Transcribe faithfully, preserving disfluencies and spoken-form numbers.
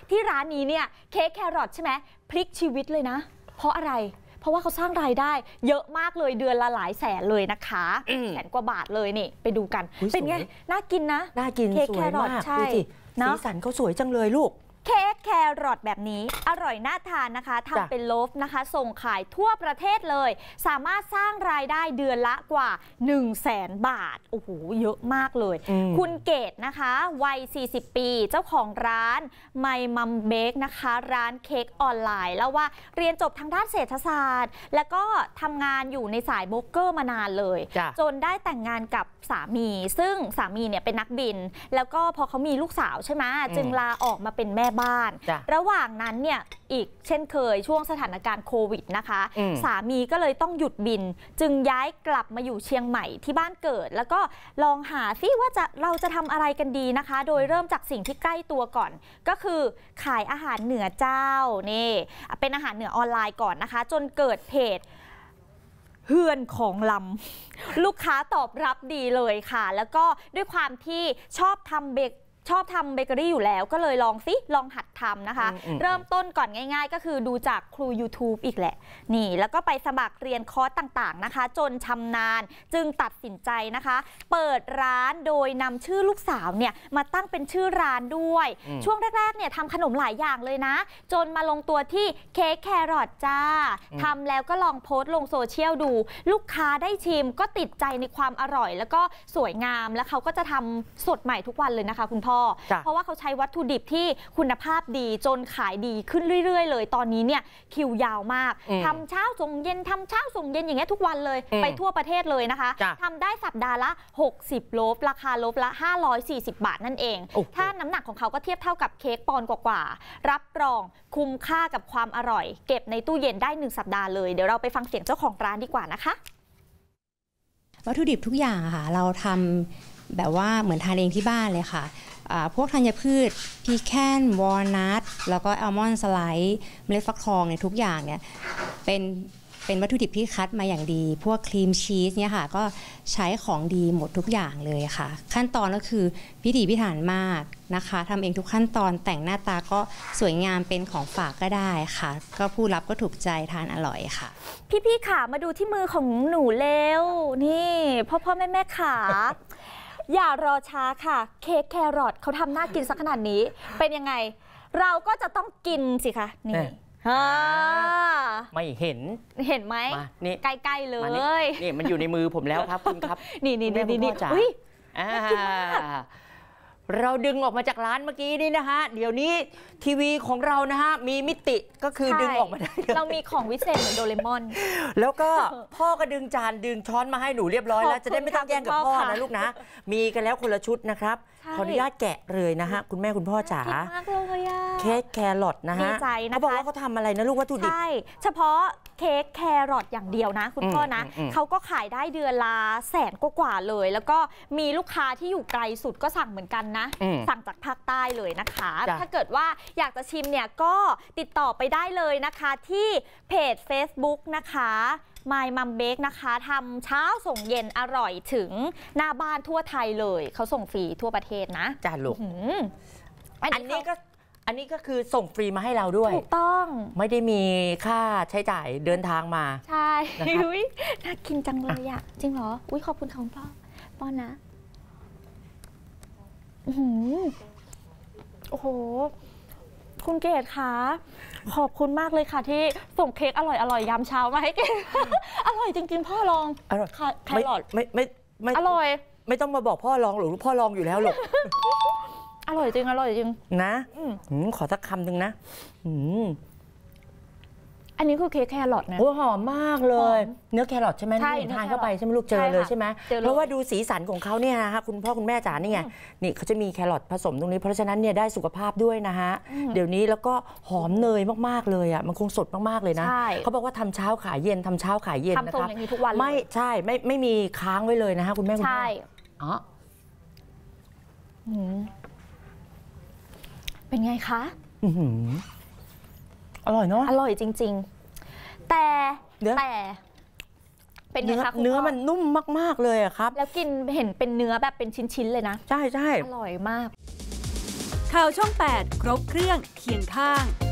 ที่ร้านนี้เนี่ยเค้กแครอทใช่ไหมพลิกชีวิตเลยนะเพราะอะไรเพราะว่าเขาสร้างรายได้เยอะมากเลยเดือนละหลายแสนเลยนะคะแสนกว่าบาทเลยนี่ไปดูกันเป็นไงน่ากินนะน่ากินเค้กแครอทใช่สีสันเขาสวยจังเลยลูกเค้กแครอทแบบนี้อร่อยน่าทานนะคะทำเป็นโลฟนะคะส่งขายทั่วประเทศเลยสามารถสร้างรายได้เดือนละกว่า หนึ่งแสน บาทโอ้โหเยอะมากเลยคุณเกดนะคะวัยสี่สิบปีเจ้าของร้านไมมัมเบคนะคะร้านเค้กออนไลน์แล้วว่าเรียนจบทางด้านเศรษฐศาสตร์แล้วก็ทำงานอยู่ในสายโบรกเกอร์มานานเลยจนได้แต่งงานกับสามีซึ่งสามีเนี่ยเป็นนักบินแล้วก็พอเขามีลูกสาวใช่ไหมจึงลาออกมาเป็นแม่บ้านระหว่างนั้นเนี่ยอีกเช่นเคยช่วงสถานการณ์โควิดนะคะสามีก็เลยต้องหยุดบินจึงย้ายกลับมาอยู่เชียงใหม่ที่บ้านเกิดแล้วก็ลองหาซิว่าจะเราจะทำอะไรกันดีนะคะโดยเริ่มจากสิ่งที่ใกล้ตัวก่อนก็คือขายอาหารเหนือเจ้านี่เป็นอาหารเหนือออนไลน์ก่อนนะคะจนเกิดเพจเฮือนของลำลูกค้าตอบรับดีเลยค่ะแล้วก็ด้วยความที่ชอบทำเบเกชอบทำเบเกอรี่อยู่แล้วก็เลยลองซิลองหัดทำนะคะเริ่มต้นก่อนง่ายๆก็คือดูจากครู ยูทูบ อีกแหละนี่แล้วก็ไปสมัครเรียนคอร์สต่างๆนะคะจนชำนาญจึงตัดสินใจนะคะเปิดร้านโดยนำชื่อลูกสาวเนี่ยมาตั้งเป็นชื่อร้านด้วยช่วงแรกๆเนี่ยทำขนมหลายอย่างเลยนะจนมาลงตัวที่เค้กแครอทจ้าทำแล้วก็ลองโพสต์ลงโซเชียลดูลูกค้าได้ชิมก็ติดใจในความอร่อยแล้วก็สวยงามแล้วเขาก็จะทำสดใหม่ทุกวันเลยนะคะคุณพ่อเพราะว่าเขาใช้วัตถุดิบที่คุณภาพดีจนขายดีขึ้นเรื่อยๆเลยตอนนี้เนี่ยคิวยาวมากทำเช้าส่งเย็นทำเช้าส่งเย็นอย่างเงี้ยทุกวันเลยไปทั่วประเทศเลยนะคะทำได้สัปดาห์ละหกสิบโลฟราคาโลฟละห้าร้อยสี่สิบบาทนั่นเองถ้าน้ำหนักของเขาก็เทียบเท่ากับเค้กปอนด์กว่าๆรับรองคุ้มค่ากับความอร่อยเก็บในตู้เย็นได้หนึ่งสัปดาห์เลยเดี๋ยวเราไปฟังเสียงเจ้าของร้านดีกว่านะคะวัตถุดิบทุกอย่างค่ะเราทำแบบว่าเหมือนทานเองที่บ้านเลยค่ะพวกธัญพืชพีแคนวอลนัทแล้วก็อัลมอนด์สไลด์เมล็ดฟักทองเนี่ยทุกอย่างเนี่ยเป็นเป็นวัตถุดิบที่คัดมาอย่างดีพวกครีมชีสเนี่ยค่ะก็ใช้ของดีหมดทุกอย่างเลยค่ะขั้นตอนก็คือพิถีพิถันมากนะคะทำเองทุกขั้นตอนแต่งหน้าตาก็สวยงามเป็นของฝากก็ได้ค่ะก็ผู้รับก็ถูกใจทานอร่อยค่ะพี่ๆขามาดูที่มือของหนูเร็วนี่พ่อพ่อแม่แม่ขาอย่ารอช้าค่ะเค้กแครอทเขาทำน่ากินสักขนาดนี้เป็นยังไงเราก็จะต้องกินสิคะนี่ไม่เห็นเห็นไหมนี่ใกล้ๆเลยนี่มันอยู่ในมือผมแล้วครับคุณครับนี่นี่นี่นี่จ๋าเราดึงออกมาจากร้านเมื่อกี้นี่นะฮะเดี๋ยวนี้ทีวีของเรานะฮะมีมิติก็คือดึงออกมาได้เรามีของวิเศษเหมือนโดเรมอนแล้วก็พ่อก็ดึงจานดึงช้อนมาให้หนูเรียบร้อยแล้วจะได้ไม่ต้องแย่งกับพ่อนะลูกนะมีกันแล้วคนละชุดนะครับขออนุญาตแกะเลยนะฮะคุณแม่คุณพ่อจ๋าเค้กแครอทนะฮะเขาบอกว่าเขาทำอะไรนะลูกวัตถุดิบใช่เฉพาะเค้กแครอทอย่างเดียวนะคุณพ่อนะเขาก็ขายได้เดือนละแสนกว่าเลยแล้วก็มีลูกค้าที่อยู่ไกลสุดก็สั่งเหมือนกันนะสั่งจากภาคใต้เลยนะคะถ้าเกิดว่าอยากจะชิมเนี่ยก็ติดต่อไปได้เลยนะคะที่เพจ เฟซบุ๊ก นะคะMy Mum Bake นะคะทำเช้าส่งเย็นอร่อยถึงหน้าบ้านทั่วไทยเลยเขาส่งฟรีทั่วประเทศนะจ้าลูกอันนี้ก็อันนี้ก็คือส่งฟรีมาให้เราด้วยถูกต้องไม่ได้มีค่าใช้จ่ายเดินทางมาใช่อุ้ยน่ากินจังเลยอ่ะจริงเหรออุ้ยขอบคุณคุณพ่อป้อนนะโอ้โหคุณเกดคะขอบคุณมากเลยค่ะที่ส่งเค้กอร่อยอร่อยยามเช้ามาให้เกดอร่อยจริงๆพ่อลองอร่อยแครอทไม่ไม่ไม่อร่อยไม่ต้องมาบอกพ่อลองหรือพ่อลองอยู่แล้วหรอกอร่อยจริงอร่อยจริงนะขอสักคำหนึ่งนะอันนี้คือเค้กแครอทนะโอ้หอมมากเลยเนื้อแครอทใช่ไหมใช่ทานเข้าไปใช่ไหมลูกเจอเลยใช่ไหมเพราะว่าดูสีสันของเขาเนี่ยนะคะคุณพ่อคุณแม่จ๋านี่ไงนี่เขาจะมีแครอทผสมตรงนี้เพราะฉะนั้นเนี่ยได้สุขภาพด้วยนะฮะเดี๋ยวนี้แล้วก็หอมเนยมากๆเลยอ่ะมันคงสดมากๆเลยนะเขาบอกว่าทำเช้าขายเย็นทำเช้าขายเย็นนะครับไม่ใช่ไม่ไม่มีค้างไว้เลยนะฮะคุณแม่คุณพ่ออ๋อเป็นไงคะอร่อยเนาะอร่อยจริงๆแต่แต่เป็นไงคะเนื้อมันนุ่มมากๆเลยอะครับแล้วกินเห็นเป็นเนื้อแบบเป็นชิ้นๆเลยนะใช่ใช่อร่อยมากข่าวช่องแปดครบเครื่องเคียงข้าง